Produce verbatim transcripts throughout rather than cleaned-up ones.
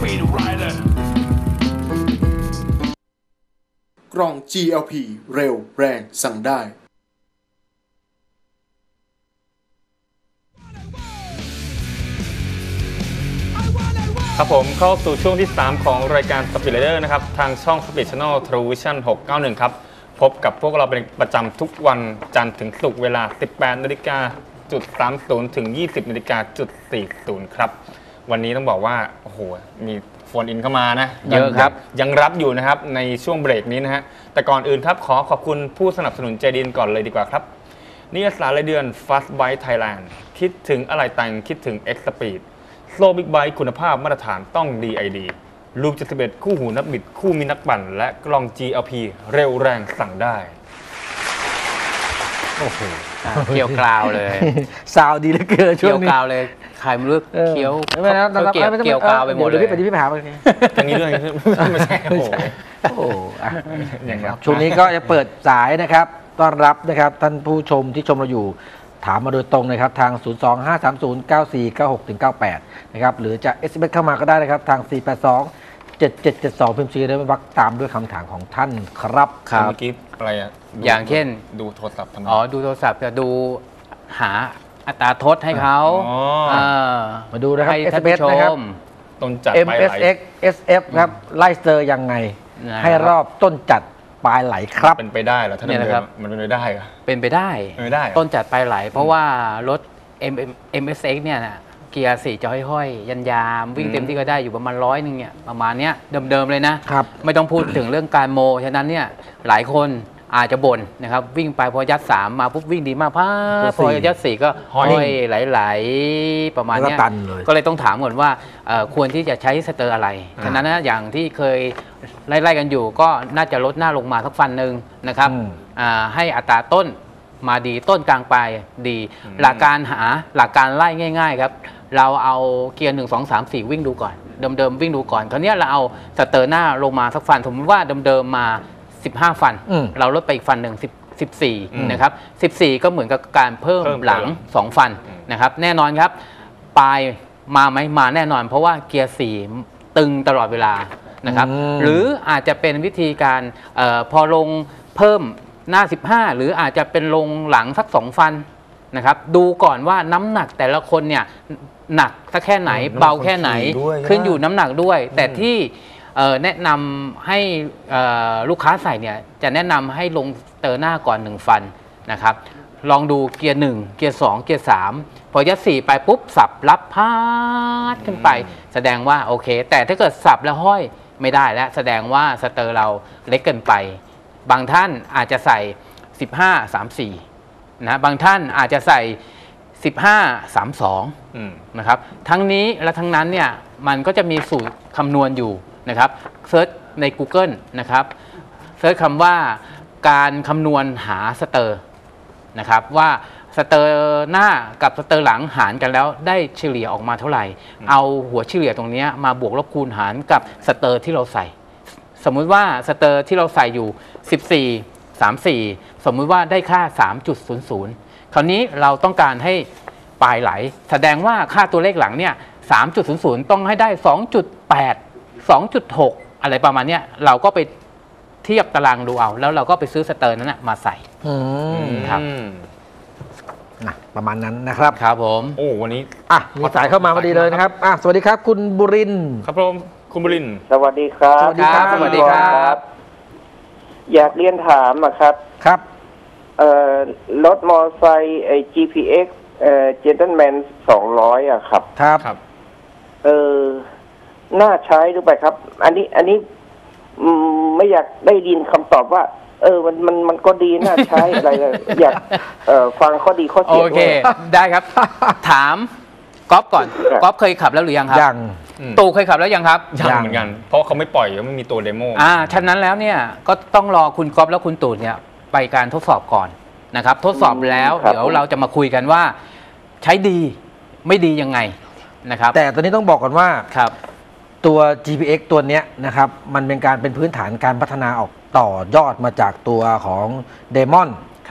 Speed Rider กล่อง จี แอล พี เร็วแรงสั่งได้ครับผมเข้าสู่ช่วงที่สามของรายการ Speed Rider นะครับทางช่อง Speed Channel True Vision หกเก้าหนึ่งครับพบกับพวกเราเป็นประจำทุกวันจันทร์ถึงศุกร์เวลา สิบแปดนาฬิกาสามสิบ ถึง ยี่สิบนาฬิกาสี่สิบ ครับวันนี้ต้องบอกว่าโอ้โหมีโฟนอินเข้ามานะเยอะครับยังรับอยู่นะครับในช่วงเบรกนี้นะฮะแต่ก่อนอื่นครับขอขอบคุณผู้สนับสนุนใจดีก่อนเลยดีกว่าครับนิยสารรายเดือน Fast Bike Thailand คิดถึงอะไรแต่งคิดถึง X Speed โซบิ๊กไบค์คุณภาพมาตรฐานต้อง ดี ไอ ดี ลูกเจ็ดสิบเอ็ดคู่หูนักบิดคู่มีนักปั่นและกล้อง จี แอล พี เร็วแรงสั่งได้โอ้โหเกี่ยวกราวเลยซาวดีเหลือเกินช่วงนี้เกี่ยวกราวเลยใครไม่รู้เคี้ยวไม่นะเกี่ยวเกี่ยวกราวไปหมดเลยเดี๋ยวพี่ไปที่พี่ไปหาไปตรงนี้ด้วยไม่ใช่โอ้โหโอ้โหช่วงนี้ก็จะเปิดสายนะครับต้อนรับนะครับท่านผู้ชมที่ชมเราอยู่ถามมาโดยตรงนะครับทาง ศูนย์ สอง ห้า สาม ศูนย์ เก้า สี่ เก้า หก เก้า แปด นะครับหรือจะ เอส เอ็ม เอส เข้ามาก็ได้นะครับทาง สี่ แปด สอง เจ็ด เจ็ด เจ็ด สอง พิมพ์ชื่อได้ไม่วักตามด้วยคำถามของท่านครับครับเมื่อกี้อะไรอ่ะอย่างเช่นดูโทรศัพท์ทำไมอ๋อดูโทรศัพท์จะดูหาอัตราทดให้เขามาดูนะครับ เอส เอ็ม เอส นะครับต้นจัดเอ็ม เอส เอ็กซ์ เอส เอฟ ครับไล่เซอร์ยังไงให้รอบต้นจัดปลายไหลครับเป็นไปได้เหรอท่านนายครับมันเป็นไปได้เหรอเป็นไปได้ไม่ได้ต้นจัดปลายไหลเพราะว่ารถ เอ็ม เอส เอ็กซ์ เนี่ยนะเกียร์สี่จะห้อยๆยันยามวิ่งเต็มที่ก็ได้อยู่ประมาณร้อยหนึ่งเนี่ยประมาณเนี้ยเดิมๆเลยนะครับไม่ต้องพูดถึงเรื่องการโมฉะนั้นเนี่ยหลายคนอาจจะบ่นนะครับวิ่งไปพอยัดสามมาปุ๊บวิ่งดีมากพาพอยัดสี่ก็ห้อยไหลๆประมาณนี้ก็เลยต้องถามก่อนว่าควรที่จะใช้สเตอร์อะไรฉะนั้นนะอย่างที่เคยไล่ๆกันอยู่ก็น่าจะลดหน้าลงมาสักฟันหนึ่งนะครับให้อัตราต้นมาดีต้นกลางปลายดีหลักการหาหลักการไล่ง่ายๆครับเราเอาเกียร์หนึ่งสองสามสี่วิ่งดูก่อนเดิมๆวิ่งดูก่อนคราวนี้เราเอาสเตอร์หน้าลงมาสักฟันสมมติว่าเดิมๆมาสิบห้าฟันเราลดไปอีกฟันหนึ่งสิบสี่นะครับสิบสี่ก็เหมือนกับการเพิ่มหลังสองฟันนะครับแน่นอนครับปลายมาไหมมาแน่นอนเพราะว่าเกียร์สี่ตึงตลอดเวลานะครับหรืออาจจะเป็นวิธีการออพอลงเพิ่มหน้าสิบห้าหรืออาจจะเป็นลงหลังสักสองฟันนะครับดูก่อนว่าน้ำหนักแต่ละคนเนี่ยหนักสักแค่ไหนเบาแค่ไหนขึ้นอยู่น้ำหนักด้วยแต่ที่แนะนำให้ลูกค้าใส่เนี่ยจะแนะนำให้ลงเตอร์หน้าก่อนหนึ่งฟันนะครับลองดูเกียร์หนึ่งเกียร์สองเกียร์สามพอยัดสี่ไปปุ๊บสับรับพาดขึ้นไปแสดงว่าโอเคแต่ถ้าเกิดสับแล้วห้อยไม่ได้แล้วแสดงว่าสเตอร์เราเล็กเกินไปบางท่านอาจจะใส่สิบห้า สามสิบสี่นะบางท่านอาจจะใส่สิบห้า สามสิบสองนะครับทั้งนี้และทั้งนั้นเนี่ยมันก็จะมีสูตรคำนวณอยู่นะครับเซิร์ชใน Google นะครับเซิร์ชคำว่าการคำนวณหาสเตอร์นะครับว่าสเตอร์หน้ากับสเตอร์หลังหารกันแล้วได้เฉลี่ยออกมาเท่าไหร่เอาหัวเฉลี่ยตรงนี้มาบวกลบคูณหารกับสเตอร์ที่เราใส่สมมุติว่าสเตอร์ที่เราใส่อยู่สิบสี่ สามสิบสี่สมมุติว่าได้ค่า สามจุดศูนย์ศูนย์ คราวนี้เราต้องการให้ปลายไหลแสดงว่าค่าตัวเลขหลังเนี่ย สามจุดศูนย์ศูนย์ ต้องให้ได้ สองจุดแปด สองจุดหก อะไรประมาณนี้เราก็ไปเทียบตารางดูเอาแล้วเราก็ไปซื้อสเตอร์นั้นนะมาใส่ครับประมาณนั้นนะครับครับผมโอ้วันนี้อ่ะมีสายเข้ามาพอดีเลยนะครับอ่ะสวัสดีครับคุณบุรินทร์ครับผมคุณบุรินทร์สวัสดีครับสวัสดีครับสวัสดีครับอยากเรียนถามนะครับครับเอ่อรถมอเตอร์ไซค์ไอ้ จี พี เอ็กซ์ เอ่อ Gentleman สองร้อยอ่ะครับครับเออน่าใช้หรือเปล่าครับอันนี้อันนี้ไม่อยากได้ยินคำตอบว่าเออมันมันมันก็ดีน่าใช้อะไรอยากเอ่อฟังข้อดีข้อเสียโอเคได้ครับถามก๊อฟก่อนก๊อฟเคยขับแล้วหรือยังครับยังตู่เคยขับแล้วยังครับยังเหมือนกันเพราะเขาไม่ปล่อยไม่มีตัวเดโมอ่าฉะนั้นแล้วเนี่ยก็ต้องรอคุณก๊อฟแล้วคุณตู่เนี่ยไปการทดสอบก่อนนะครับทดสอบแล้วเดี๋ยวเราจะมาคุยกันว่าใช้ดีไม่ดียังไงนะครับแต่ตอนนี้ต้องบอกก่อนว่าครับตัว จี พี เอ็กซ์ ตัวนี้นะครับมันเป็นการเป็นพื้นฐานการพัฒนาออกต่อยอดมาจากตัวของ Demon ครับ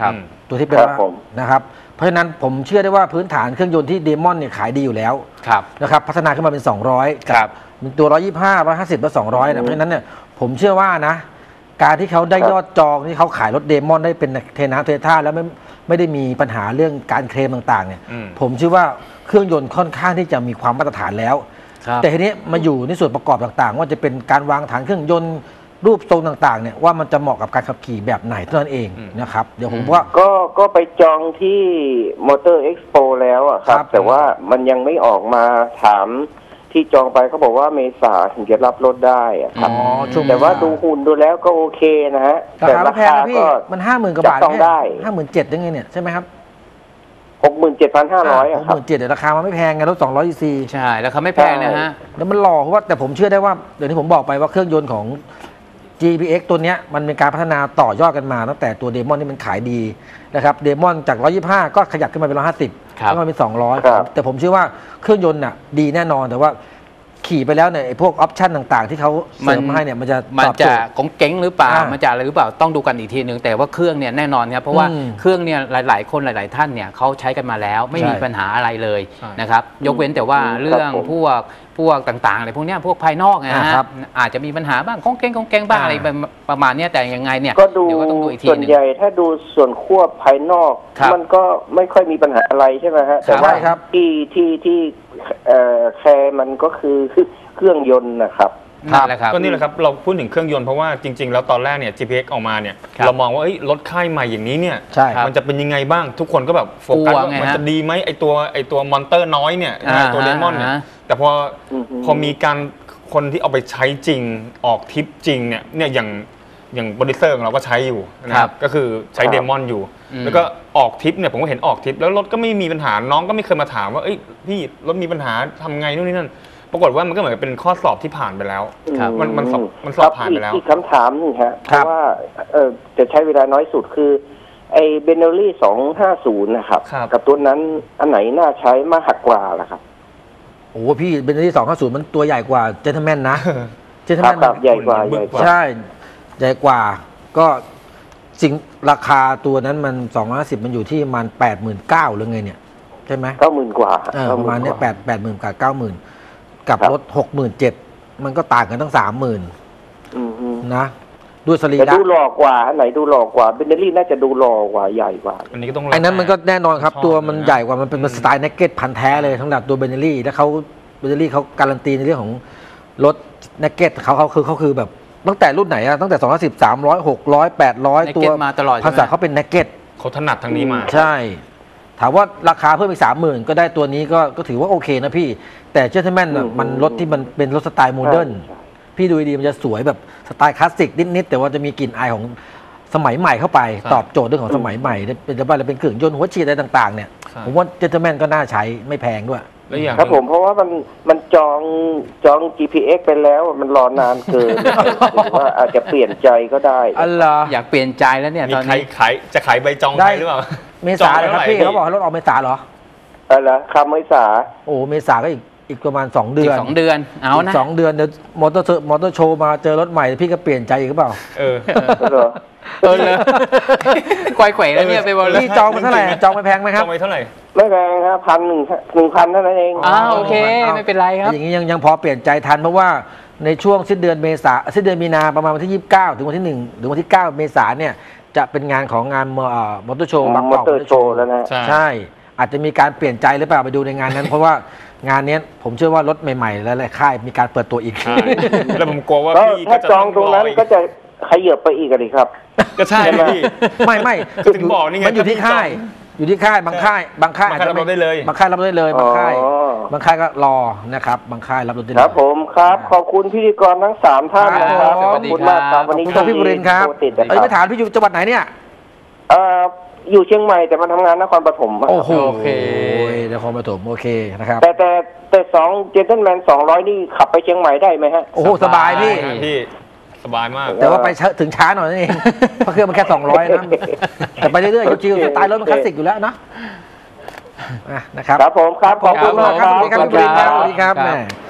ตัวที่เป็นครับผมนะครับเพราะฉะนั้นผมเชื่อได้ว่าพื้นฐานเครื่องยนต์ที่เดมอนเนี่ยขายดีอยู่แล้วครับนะครับพัฒนาขึ้นมาเป็นสองร้อยครับเป็นตัวหนึ่งร้อยยี่สิบห้า หนึ่งร้อยห้าสิบและสองร้อยนะเพราะฉะนั้นเนี่ยผมเชื่อว่านะการที่เขาได้ยอดจองที่เขาขายรถเดมอนได้เป็นเทน้ำเทท่าแล้วไม่ไม่ได้มีปัญหาเรื่องการเคลมต่างๆเนี่ยอืมผมเชื่อว่าเครื่องยนต์ค่อนข้างที่จะมีความมาตรฐานแล้วครับแต่ทีนี้มาอยู่ในส่วนประกอบต่างๆ ว่าจะเป็นการวางฐานเครื่องยนต์รูปทรงต่างๆเนี่ยว่ามันจะเหมาะกับการขับขี่แบบไหนเท่านั้นเองอืมนะครับเดี๋ยวผมว่าก็ก็ไปจองที่มอเตอร์เอ็กซ์โปแล้วอะครับครับแต่ว่ามันยังไม่ออกมาถามที่จองไปเขาบอกว่าเมษาถึงจะรับรถได้อะครับอ๋อช่วงแต่ว่าดูหุ่นดูแล้วก็โอเคนะฮะราแต่คาราไม่แพงคานะพี่ก็มันห้าหมื่นกว่าบาทจับต้องได้ห้าหมื่นเจ็ดยังไงเนี่ยใช่ไหมครับหกหมื่นเจ็ดพันห้าร้อยหอะกครัหบมื่นเจ็ดราคามันไม่แพงไงรถสองร้อยซีซีใช่แล้วเขาไม่แพงนะฮะแล้วมันหล่อเพราะว่าแต่ผมเชื่อได้ว่าเดี๋ยวที่ผมบอกไปว่าเครื่องยนต์ของ จี พี เอ็กซ์ ตัวเนี้ยมันเป็นการพัฒนาต่อยอดกันมาตั้งแต่ตัวเดมอนที่มันขายดีนะครับเดมอนจากหนึ่งร้อยยี่สิบห้าก็ขยับขึ้นมาเป็นหนึ่งร้อยห้าสิบครับแล้วก็เป็นสองร้อยครับแต่ผมเชื่อว่าเครื่องยนต์น่ะดีแน่นอนแต่ว่าขี่ไปแล้วเนี่ยไอ้พวกออปชั่นต่างๆ ที่เขาเสริมให้เนี่ยมันจะมันตอบโจจะทย์กงเก้งหรือเปล่าอ่ามัมันจะอะไรหรือเปล่าต้องดูกันอีกทีหนึ่งแต่ว่าเครื่องเนี่ยแน่นอนครับเพราะว่าอืมเครื่องเนี่ยหลาย ๆ คนหลาย ๆ ท่านเนี่ยเขาใช้กันมาแล้วไม่มีใช่ปัญหาอะไรเลยใช่นะครับยกเว้นแต่ว่าอืมเรื่องครับผมพวกพวกต่างๆอะไรพวกเนี้ยพวกภายนอกนะอ่าฮะครับอาจจะมีปัญหาบ้างกงเก้งกงเก้งบ้างอ่าอะไรประมาณเนี้ยแต่ยังไงเนี่ยก็ดูเดี๋ยวก็ต้องดูอีกทีส่วนหนึ่งใหญ่ถ้าดูส่วนควบภายนอกครับมันก็ไม่ค่อยมีปัญหาอะไรใช่ไหมฮะแต่ใช่ว่าครับที่ที่ที่เอ่อแคร์มันก็คือเครื่องยนต์นะครับนั่นแหละครับก็นี่แหละครับเราพูดถึงเครื่องยนต์เพราะว่าจริง ๆ แล้วตอนแรกเนี่ย จี พี เอ็กซ์ ออกมาเนี่ยครับเรามองว่าเอ้ยรถค่ายใหม่อย่างนี้เนี่ยใช่ครับมันจะเป็นยังไงบ้างทุกคนก็แบบโฟกัสกลัวว่าไงมันฮะจะดีไหมไอตัวไอตัวมอนเตอร์น้อยเนี่ยอ่าตัวเดมอนเนี่ยอ่าแต่พออือฮึพอมีการคนที่เอาไปใช้จริงออกทริปจริงเนี่ยเนี่ยอย่างอย่างโปรดิวเซอร์ของเราก็ใช้อยู่นะครับก็คือใช้ครับเดมอนอยู่อืมแล้วก็ออกทริปเนี่ยผมก็เห็นออกทริปแล้วรถก็ไม่มีปัญหาน้องก็ไม่เคยมาถามว่าเอ้ยพี่รถมีปัญหาทำไงนู่นนี่นั่นปรากฏว่ามันก็เหมือนกับเป็นข้อสอบที่ผ่านไปแล้วครับมันมันสอบมันสอบครับผ่านไปแล้วอีกอีกคำถามหนึงฮะเพครับราะว่าเออจะใช้เวลาน้อยสุดคือไอ้เบเนอรี่สองห้าศูนย์นะครับครับกับตัวนั้นอันไหนน่าใช้มากกว่าล่ะครับโอ้โหพี่เบนซ์ที่สองห้าศูนย์มันตัวใหญ่กว่าเจนทแมนนะเจนทคแมรับนครับใหญ่กว่าใหญ่กว่าใช่ใหญ่กว่าก็สิ่งราคาตัวนั้นมันสองร้อยห้าสิบมันอยู่ที่ประมันแปดหมื่นเก้าหรือไงเนี่ยใช่ไหมเก้าหมื่นกว่าเออประมาณเนี้ยแปดแปดหมื่นกับเก้าหมื่นกับครับรถหกหมื่นเจ็ดมันก็ต่างกันตั้งสามหมื่นอืมอืมนะด้วยสรีแต่ระดูหล่อกว่าอันไหนดูหล่อกว่าเบเนอรี่น่าจะดูหล่อกว่าใหญ่กว่าอันนี้ก็ต้องไอ้นั้นมันก็แน่นอนครับชอบตัวมันเลยนะใหญ่กว่ามันเป็นสไตล์เนกเก็ตพันธุ์แท้เลยทั้งดับตัวเบนเนอรี่แล้วเขาเบนเนอรี่เขาการันตีในเรื่องของรถเนกเก็ตเขาเขาคือเขาคือแบบตั้งแต่รุ่นไหนอะตั้งแต่สองร้อยสิบสามร้อยหกร้อยแปดร้อย Naked ตัวมาตลอดใช่ไหมภาษาเขาเป็นเนกเก็ตเขาถนัดทางนี้มาใช่ ถามว่าราคาเพิ่มอีกสามหมื่นก็ได้ตัวนี้ก็ก็ถือว่าโอเคนะพี่ แต่เจนทแมนอืมมันรถที่มันเป็นรถสไตล์โมเดิร์นใช่พี่ดูดีๆมันจะสวยแบบสไตล์คลาสสิกนิดๆแต่ว่าจะมีกลิ่นอายของสมัยใหม่เข้าไปครับตอบโจทย์เรื่องของสมัยใหม่เป็นจะว่าอะไรเป็นเครื่องยนต์หัวฉีดอะไรต่างๆเนี่ยใช่ผมว่าเจนทแมนก็น่าใช้ไม่แพงด้วยแล้วอย่างครับผมเพราะว่ามันมันจองจอง จี พี เอ็กซ์ ไปแล้วมันรอนานเกิน หรือว่าอาจจะเปลี่ยนใจก็ได้อัลลออยากเปลี่ยนใจแล้วเนี่ยมีตอนใครนี้ขายจะขายใบจองได้ใครหรือเปล่าเมษาเลยครับพี่เขาบอกให้รถออกเมษาเหรออะไรคำไม่สาโอ้เมษาก็อีกอีกประมาณสองเดือีอก นสองเดือนเอาอีนะกสองเดือนเดี๋ยวมอเตอร์โชว์มอเตอร์โชว์มาเจอรถใหม่พี่ก็เปลี่ยนใจอีกหรือเปล่าเออเหรอเออเลยควายแขวแล้วเนี่ยไปบอลเลยพี่จองมาเท่าไหร่จองไปแพงไหมคจรับองไปเท่าไหร่ไม่แพงครับพันหนึ่งหนึ่งพันเท่านั้นเองอ้าวโอเคไม่เป็นไรครับอย่างนี้ยังยังพอเปลี่ยนใจทันเพราะว่าในช่วงสิ้นเดือนเมษาสิ้นเดือนมีนาประมาณวันที่ยี่สิบเก้าถึงวันที่หนึ่งถึงวันที่เก้าเมษาเนี่ยจะเป็นงานของงานมอเตอร์โชว์บางมอเป่าเตอร์โชว์แล้วนะใช่ใช่ อาจจะมีการเปลี่ยนใจหรือเปล่าไปดูในงานนั้น เพราะว่างานเนี้ยผมเชื่อว่ารถใหม่ๆ และหลายค่ายมีการเปิดตัวอีกใช่แล้วผมกลัวว่าก็พี่ถ้าก็จะจองตรงนั้นก็จะขยับไปอีกอะดิครับก็ใช่พี่ไม่ไม่ก็ถึงบอกนี่ไงมันอยู่ที่ค่าย อยู่ที่ค่ายบางค่ายบางค่ายบางค่ายอาจจะม่รับรถได้เลยบางค่ายรับรถได้เลยบางค่ายอ๋อบางค่ายก็รอนะครับบางค่ายรับรถได้เลยครับผมครับ ขอบคุณพิธีกรทั้งสามท่านนะครับครับขอบคุณมากครับ วันนี้ขอบคุณพี่บุรินทร์ครับโทติดนะคเอ้ยรับไม่ถามพี่อยู่จังหวัดไหนเนี่ยเอ่ออยู่เชียงใหม่แต่มาทำงานนครปฐมครับโอ้โหโอเคนครปฐมโอเคนะครับแต่แต่แต่สองเจนเทนแมนสองร้อยนี่ขับไปเชียงใหม่ได้ไหมฮะโอ้โหสบายพี่พี่สบายมากแต่ว่าไปถึงช้าหน่อยนั่นเอง เพราะเครื่องมันแค่สองร้อยนะแต่ไปเรื่อยๆชิวๆสไตล์รถมันคลาสสิกอยู่แล้วเนาะอ่ะนะครับครับผมครับ ขอบคุณมากครับสวัสดีครับพี่บุรินทร์ครับสวัสดีครับครับแม่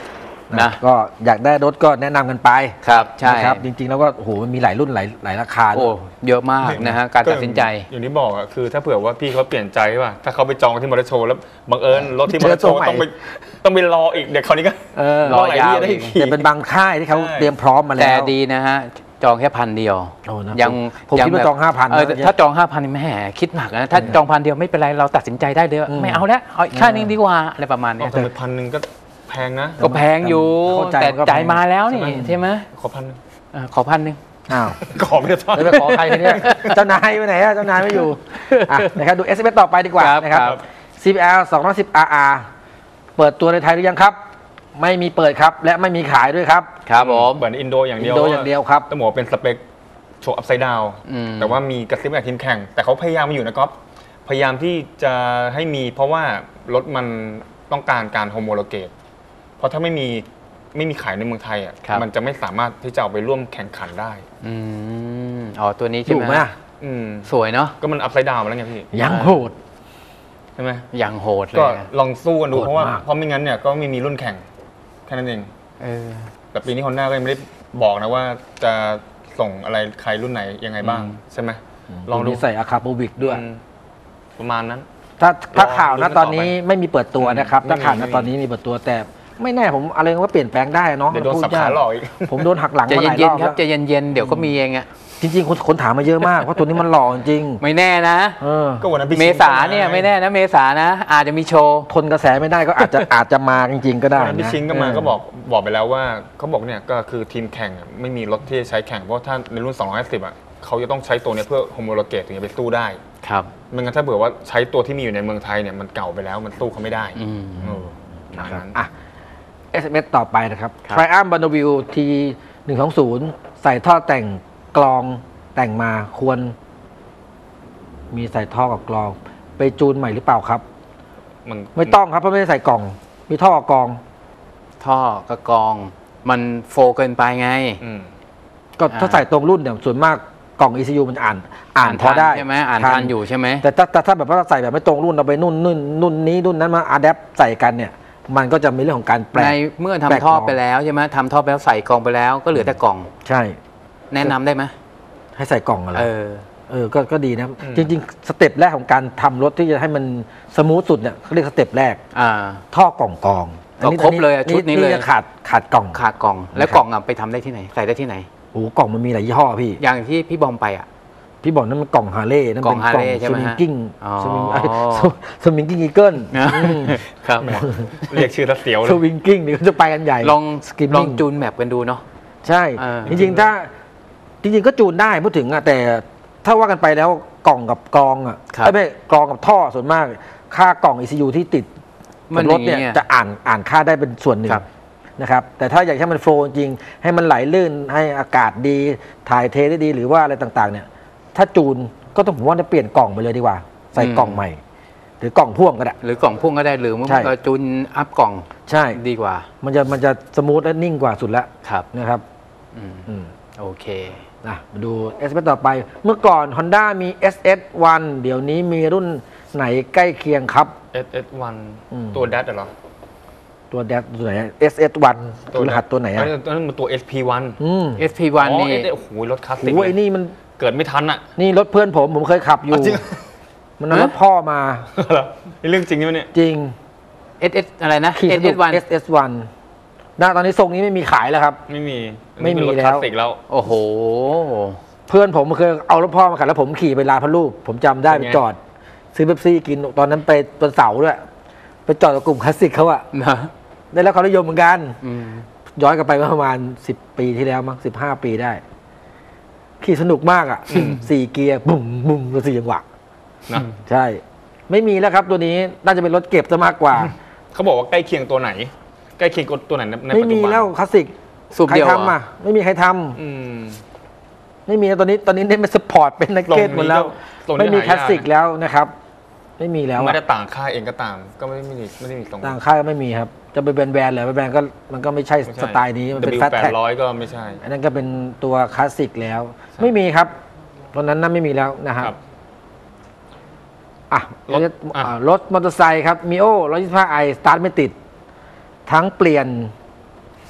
นะก็อยากได้รถก็แนะนำกันไปครับใช่นะครับจริงๆแล้วก็โอ้โหมันมีหลายรุ่นหลายหลายราคาด้โอ้วยเยอะมากนะฮะการตัดสินใจอย่างที่บอกอะคือถ้าเผื่อว่าพี่เขาเปลี่ยนใจว่าถ้าเขาไปจองที่มอเตอร์โชว์แล้วบังเอิญรถที่มอเตอร์โชว์ต้องไปต้องไปรออีกเดี๋ยวคราวนี้ก็เออรอหลายที่จะได้ขี่แต่เป็นบางค่ายที่เขาใช่เตรียมพร้อมมาแล้วแต่ดีนะฮะจองแค่พันเดียวโอ้นะยังผมคิดว่าจองห้าพันเออถ้าจองห้าพันแม่คิดหนักนะถ้าจองพันเดียวไม่เป็นไรเราตัดสินใจได้เลยว่าอืมไม่เอาแล้วเอาอีกค่านึงดีกว่าอะไรประมาณเนี้ยแต่พันหนึ่งก็แพงนะก็แพงอยู่เข้าใจแต่มันก็จ่ายแพงมาแล้วนี่ใช่ไหมขอพันหนึ่งเออขอพันหนึ่งอ้าวขอไม่ได้ทอดแล้วไปขอใครเนี่ยเจ้านายไปไหนอะเจ้านายไม่อยู่อ่ะนะครับดู เอส เอ็ม เอส ต่อไปดีกว่าครับนะครับครับซี พี แอล สองร้อยสิบ อาร์ อาร์ เปิดตัวในไทยหรือยังครับ ไม่มีเปิดครับ และไม่มีขายด้วยครับครับผมเหมือนอินโดอย่างเดียวอินโดอย่างเดียวครับต้องบอกว่าเป็นสเปคโชว์อัพไซด์ดาวอืมแต่ว่ามีกระซิบจากทีมแข่ง แต่เขาพยายามมาอยู่นะก๊อฟพยายามที่จะให้มีเพราะว่ารถมันต้องการการโฮโมโลเกตเพราะถ้าไม่มีไม่มีขายในเมืองไทยอ่ะครับมันจะไม่สามารถที่จะเอาไปร่วมแข่งขันได้อืมอ๋อตัวนี้ใช่ถูไหกมไหมอะอืมสวยเนาะก็มันอัพไซด์ดาวมาแล้วไงพี่ยังโหดใช่ไหมอย่างโหดเลก็ยลองสู้กันดูโหดเพราะว่ามากเพราะไม่งั้นเนี่ยก็ไม่มีรุ่นแข่งแค่นั้นเองเออแต่ปีนี้ฮอนด้าก็ยังไม่ได้บอกนะว่าจะส่งอะไรใครรุ่นไหนยังไงบ้างอืมใช่ไหมลองดูมีใส่อาคาโปวิกด้วยอืมประมาณนั้นถ้าถ้ารอข่าวลุ้นะนกันตอนนี้ต่อไปไม่มีเปิดตัวนะครับไม่มีถ้าข่าวไม่นะมีตอนนี้มีเปิดตัวแต่ไม่แน่ผมอะไรก็เปลี่ยนแปลงได้เนาะเดี๋ยวโดนพูสับขาหลอกอีกผมโดนหักหลังใจมาหลายเย็รนอบๆครับแล้วใจเย็นๆเดี๋ยวก็มีเองอะจริงๆคนคนถามมาเยอะมากเพราะตัวนี้มันหล่อจริงไม่แน่นะเออก็วันนั้นพี่เมชิงษาเนี่ยไม่แน่นะเมษานะ อาจจะมีโชว์ทนกระแสไม่ได้ก็อาจจะอาจจะมาจริง ๆ ก็ได้วันนั้นพี่นะชิงก็มาเออก็บอกบอกไปแล้วว่าเขาบอกเนี่ยก็คือทีมแข่งอะไม่มีรถที่จะใช้แข่งเพราะถ้าในรุ่นสองร้อยห้าสิบอ่ะเขาจะต้องใช้ตัวเนี้ยเพื่อโฮโมโลเกตถึงจะไปสู้ได้ครับไม่งั้นถ้าเผื่อว่าใช้ตัวที่มีอยู่ในเมืองไทยเนี่ยมันเก่าไปแล้วมันสู้เขาไม่ได้อืมเออประมาณนั้นอ่ะ เอส เอ็ม เอส ต่อไปนะครับครับ Triumph Bonneville ที หนึ่งสองศูนย์ ใส่ท่อแต่งกลองแต่งมาควร มีใส่ท่อกับกลอง ไปจูนใหม่หรือเปล่าครับมันไม่ต้องครับเพราะไม่ได้ใส่กล่อง มีท่อกับกลองท่อกระกอง มันโฟเกินไปไงอืมก็อ่าถ้าใส่ตรงรุ่นเนี่ยส่วนมากกล่อง อี ซี ยู มันจะอ่าน อ่านพอได้ใช่ไหมอ่านทันอยู่ใช่ไหมแต่ถ้าแต่ถ้าแบบว่าใส่แบบไม่ตรงรุ่นเราไปนุ่นนุ่นนุ่นนี้รุ่นนั้นมาอะแดปใส่กันเนี่ย มันก็จะมีเรื่องของการแปลในกเมื่อแปลกทำท่อมองไปแล้วใช่ไหมทำท่อไปแล้วใส่กล่องไปแล้ว ก็เหลือแต่กล่องใช่แนะนำได้ไหมให้ใส่กล่องอะไรเออเออ ก็ก็ดีนะ จริง ๆ สเต็ปแรกของการทำรถที่จะให้มันสมูทสุดเนี่ยเขาเรียกสเต็ปแรกอ่าท่อกล่องกองก็ครบเลยอะชุดนี้เลยจะขาดขาดกล่องขาดกล่อง แล้วนะครับกล่องอ่ะไปทำได้ที่ไหน ใส่ได้ที่ไหนโอ้โหกล่องมันมีหลายยี่ห้อพี่อย่างที่พี่บอมไปอ่ะพี่บอกนั่นมันกล่องฮาร์เลย์นั่นกล่เป็องนกล่อง Harley ใช่สไหมวิงฮะกิ้งอ๋อสวิงสวิงกิ้งอีเกิลครับเรียกชื่อทัเสียวเลสยวิงกิ้งนี่ก็จะไปกันใหญ่ลอง Skimming ลองจูนแมปกันดูเนาะใช่เออจริงๆถ้าจริงๆก็จูนได้พูดถึงอะแต่ถ้าว่ากันไปแล้วกล่องกับกรองอะครับเอ้ยไม่กรองกับท่อส่วนมาก ค่ากล่อง อี ซี ยู ที่ติดมันกับรถเนี่ยอย่างงี้อะจะอ่านอ่านค่าได้เป็นส่วนหนึ่งครับนะครับแต่ถ้าอยากให้มันโฟล์จริงๆให้มันไหลลื่นให้อากาศดีถ่ายเทได้ดีหรือว่าอะไรต่างๆ เนี่ย ถ้าจูนก็ต้องผมว่าจะเปลี่ยนกล่องไปเลยดีกว่า ใส่กล่องใหม่ หรือกล่องพ่วงก็ได้หรือกล่องพ่วงก็ได้หรือมันใช่ก็จูนอัพกล่องใช่ดีกว่ามันจะมันจะสมูทและนิ่งกว่าสุดแล้วครับนะครับอืมอืมโอเคอ่ะมาดู เอส เอส ต่อไป เมื่อก่อน Honda มี เอส เอส วัน เดี๋ยวนี้มีรุ่นไหนใกล้เคียงครับเอส เอส วันอืมตัวแดดเหรอตัวแดดตัวไหน เอส เอส วันรหัสตัวไหนอ่ะตัวนั้นมันตัว เอส พี วันอืมเอส พี วันอ๋อนี่เอสโอ้โหรถคลาสสิกโอ้ยเลยนี่มันเกิดไม่ทันอ่ะนี่รถเพื่อนผม ผมเคยขับอยู่อ๋อจริงมันเอารถพ่อมาเหรอนี่เรื่องจริงใช่ไหมเนี่ยจริงเอส เอส อะไรนะขี่เอสสนุเอก ส วันเอส เอส วันณตอนนี้ทรงนี้ไม่มีขายแล้วครับไม่มีอันไม่นี้มีเป็นรถแล้วคลาสสิกแล้วโอ้โหเพื่อนผมเคยเอารถพ่อมาขับแล้วผมขี่ไปลาพระรูปผมจำได้เป็ไปนไงจอด ซื้อเบปซี่กินตอนนั้นไปบนเสาด้วย ไปจอดกับกลุ่มคลาสสิกเขาอะนะได้รับความนิยมเหมือนกันอืมย้อนกลับไปเมื่อประมาณสิบปีที่แล้วมั้งสิบห้าปีได้ ขี่สนุกมากอะสี่เกียร์บุ่มบุ่มตัวสี่จังหวะนะใช่ ไม่มีแล้วครับตัวนี้น่าจะเป็นรถเก็บซะมากกว่าเขาบอกว่าใกล้เคียงตัวไหน ใกล้เคียงกับตัวไหนในในไม่ปัจจุมีบันแล้วคลาสสิกสูบใครเดียวเหรอทำอ่ะไม่มีใครทำอืมไม่มีแล้วตอนนี้ตอนนี้เน้นเป็นสปอร์ตเป็นนักเก็ตหมดแล้วตรงนี้ก็ไม่มีหายากคลาสสิกแล้วนะครับ ไม่มีแล้วไม่อะได้ต่างค่ายเองก็ตาม ก็ไม่ได้มีไม่ได้มีตรงต่างค่ายก็ไม่มีครับ จะไปแบรนด์ๆเหรอแบรนด์ก็มันก็ไม่ใช่ไม่สใช่ไตล์นี้มันเป็น W แฟตแปแท็ดกร้อยก็ไม่ใช่อันนั้นก็เป็นตัวคลาสสิกแล้ว ไม่มีครับตอนนั้นน่าไม่มีแล้วนะฮะครับอ่ะรถรถอ่ะอ่ารถมอเตอร์ไซค์ครับมีโอร้อยยี่สิบห้าไอสตาร์ทไม่ติด ทั้งเปลี่ยน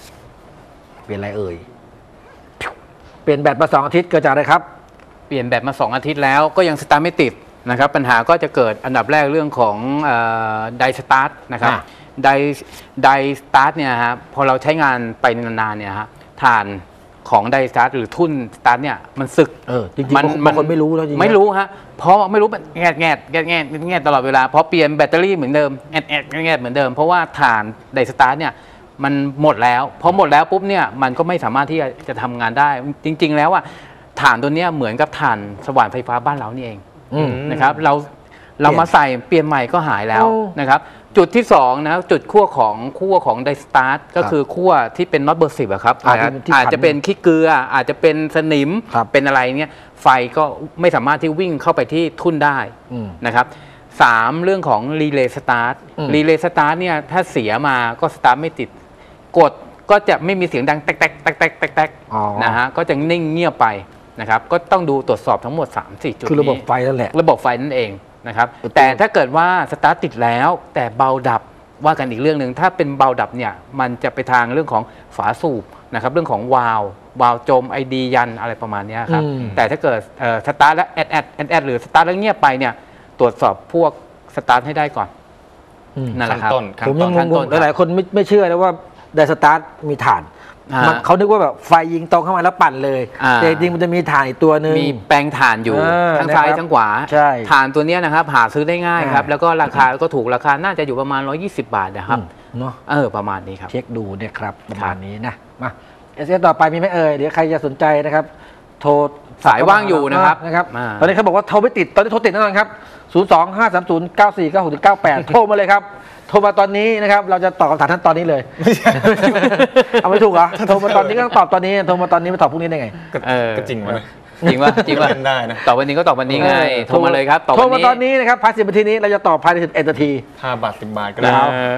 เปลี่ยนอะไรเอ่ยเปลี่ยนแบตมาสองอาทิตย์เกิดจากอะไรครับเปลี่ยนแบตมาสองอาทิตย์แล้วก็ยังสตาร์ทไม่ติดนะครับปัญหาก็จะเกิดอันดับแรกเรื่องของไดสตาร์ทนะครับไดไดสตาร์ทเนี่ยฮะพอเราใช้งานไปนานๆเนี่ยฮะฐานของไดสตาร์ทหรือทุ่นสตาร์ทเนี่ยมันสึกเออจริงๆบางคนไม่รู้แล้วจริงไม่รู้ฮะเพราะไม่รู้แงดแงดแงดแงดแงดตลอดเวลาเพราะเปลี่ยนแบตเตอรี่เหมือนเดิมแงดแงดแงดเหมือนเดิมเพราะว่าฐานไดสตาร์ทเนี่ยมันหมดแล้วพอหมดแล้วปุ๊บเนี่ยมันก็ไม่สามารถที่จะทำงานได้จริงๆแล้วอ่ะฐานตัวเนี้ยเหมือนกับฐานสว่านไฟฟ้าบ้านเรานี่เองนะครับเราเรามาใส่เปลี่ยนใหม่ก็หายแล้วนะครับจุดที่สองนะจุดขั้วของขั้วของไดสตาร์ทก็คือขั้วที่เป็นน็อตเบอร์สิบครับอาจจะเป็นขี้เกลืออาจจะเป็นสนิมเป็นอะไรเนี่ยไฟก็ไม่สามารถที่วิ่งเข้าไปที่ทุ่นได้นะครับสามเรื่องของรีเลย์สตาร์ทรีเลย์สตาร์ทเนี่ยถ้าเสียมาก็สตาร์ทไม่ติดกดก็จะไม่มีเสียงดังแตกแตกแตกแตกแตกแตกนะฮะก็จะนิ่งเงียบไปนะครับก็ต้องดูตรวจสอบทั้งหมด สามสี่ จุดคือระบบไฟนั่นแหละระบบไฟนั่นเองนะครับแต่ถ้าเกิดว่าสตาร์ทติดแล้วแต่เบาดับว่ากันอีกเรื่องหนึ่งถ้าเป็นเบาดับเนี่ยมันจะไปทางเรื่องของฝาสูบนะครับเรื่องของวาล์ววาล์วจมไอดียันอะไรประมาณนี้ครับแต่ถ้าเกิดสตาร์ทแล้วแอดแอดแอดแอดหรือสตาร์ทแล้วเงียบไปเนี่ยตรวจสอบพวกสตาร์ทให้ได้ก่อนนั่นแหละครับผมยังงงๆหลายๆคนไม่ไม่เชื่อนะว่าไดสตาร์ทมีฐานเขานึกว่าแบบไฟยิงตรงเข้ามาแล้วปั่นเลยแต่จริงมันจะมีถ่านอีกตัวนึงมีแปลงถ่านอยู่ทั้งซ้ายทั้งขวาถ่านตัวนี้นะครับหาซื้อได้ง่ายครับแล้วก็ราคาก็ถูกราคาน่าจะอยู่ประมาณหนึ่งร้อยยี่สิบบาทนะครับเนาะเออประมาณนี้ครับเช็คดูเนี่ยครับประมาณนี้นะมาเอสเอสต่อไปมีไหมเอ่ยเดี๋ยวใครจะสนใจนะครับโทรสายว่างอยู่นะครับนะครับตอนนี้เขาบอกว่าโทรไม่ติดตอนนี้โทรติดแน่นอนครับศูนย์ สอง ห้า สาม ศูนย์ เก้า สี่ เก้า หก เก้า แปดโทรมาเลยครับโทรมาตอนนี้นะครับเราจะตอบคำถามท่านตอนนี้เลยเอาไม่ถูกเหรอโทรมาตอนนี้ก็ต้องตอบตอนนี้โทรมาตอนนี้มาตอบพรุ่งนี้ได้ไงก็จริงวะจริงว่าจริงว่าได้นะตอบวันนี้ก็ตอบวันนี้ไงโทรมาเลยครับโทรมาตอนนี้นะครับภายในสิบนาทีนี้เราจะตอบภายในสิบเอ็ดนาทีห้าบาทสิบบาทก็ได้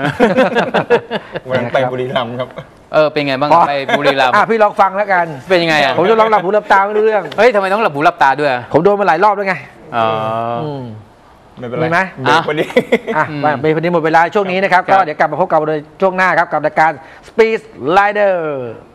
วันไปบุรีรัมย์ครับเออเป็นไงบ้างไปบุรีรัมย์พี่ลองฟังแล้วกันเป็นยังไงอ่ะผมจะลองหลับหูหลับตาไม่รู้เรื่องเฮ้ยทำไมต้องหลับหูหลับตาด้วยผมโดนมาหลายรอบแล้วไงอ๋อไม่เป็นไรไหมวันนี้อ่ะวันนี้หมดเวลาช่วงนี้นะครับก็เดี๋ยวกลับมาพบกันในช่วงหน้าครับกับรายการ Speed Rider